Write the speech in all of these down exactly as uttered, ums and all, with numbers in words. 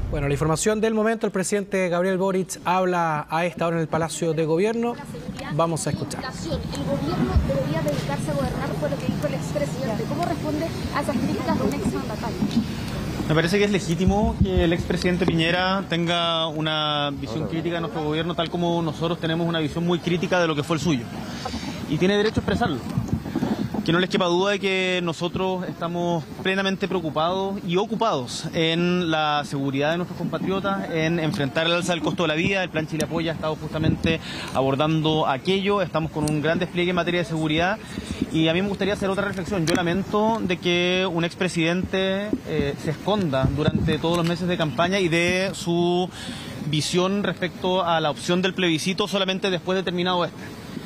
Bueno, la información del momento, el presidente Gabriel Boric habla a esta hora en el Palacio de Gobierno. Vamos a escuchar. El gobierno debería dedicarse a gobernar, fue lo que dijo el expresidente. ¿Cómo responde a esas críticas de un exmandatario? Me parece que es legítimo que el expresidente Piñera tenga una visión crítica de nuestro gobierno, tal como nosotros tenemos una visión muy crítica de lo que fue el suyo. Y tiene derecho a expresarlo. Que no les quepa duda de que nosotros estamos plenamente preocupados y ocupados en la seguridad de nuestros compatriotas, en enfrentar el alza del costo de la vida. El Plan Chile Apoya ha estado justamente abordando aquello. Estamos con un gran despliegue en materia de seguridad. Y a mí me gustaría hacer otra reflexión. Yo lamento de que un expresidente eh, se esconda durante todos los meses de campaña y dé su visión respecto a la opción del plebiscito solamente después de terminado este.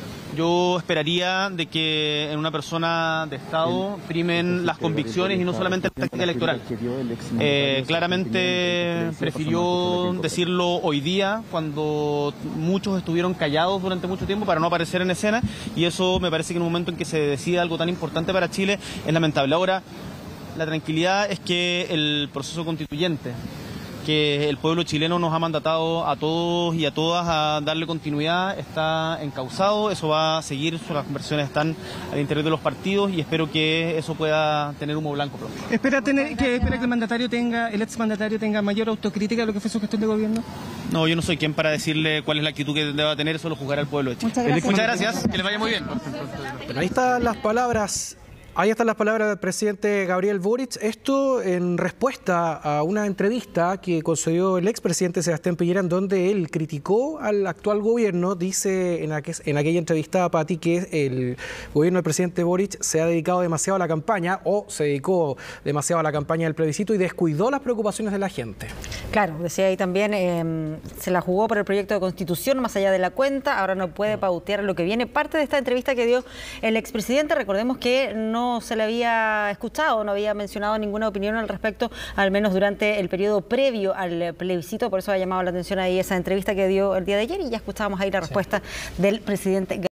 Yo esperaría de que en una persona de Estado primen las convicciones y no solamente la táctica electoral. Eh, claramente prefirió decirlo hoy día, cuando muchos estuvieron callados durante mucho tiempo para no aparecer en escena, y eso me parece que en un momento en que se decida algo tan importante para Chile es lamentable. Ahora, la tranquilidad es que el proceso constituyente que el pueblo chileno nos ha mandatado a todos y a todas a darle continuidad está encauzado. Eso va a seguir, las conversaciones están al interior de los partidos y espero que eso pueda tener humo blanco pronto. ¿Espera, tener, que, espera que el mandatario tenga, el exmandatario tenga mayor autocrítica de lo que fue su gestión de gobierno? No, yo no soy quien para decirle cuál es la actitud que deba tener, eso lo juzgará el pueblo de Chile. Muchas gracias. Muchas gracias, que les vaya muy bien. Ahí están las palabras. Ahí están las palabras del presidente Gabriel Boric. Esto en respuesta a una entrevista que concedió el expresidente Sebastián Piñera, en donde él criticó al actual gobierno. Dice en, aqu en aquella entrevista a Pati que el gobierno del presidente Boric se ha dedicado demasiado a la campaña, o se dedicó demasiado a la campaña del plebiscito y descuidó las preocupaciones de la gente. Claro, decía ahí también, eh, se la jugó por el proyecto de constitución más allá de la cuenta, ahora no puede pautear lo que viene. Parte de esta entrevista que dio el expresidente, recordemos que no no se le había escuchado, no había mencionado ninguna opinión al respecto, al menos durante el periodo previo al plebiscito, por eso ha llamado la atención ahí esa entrevista que dio el día de ayer y ya escuchábamos ahí la respuesta sí. del presidente.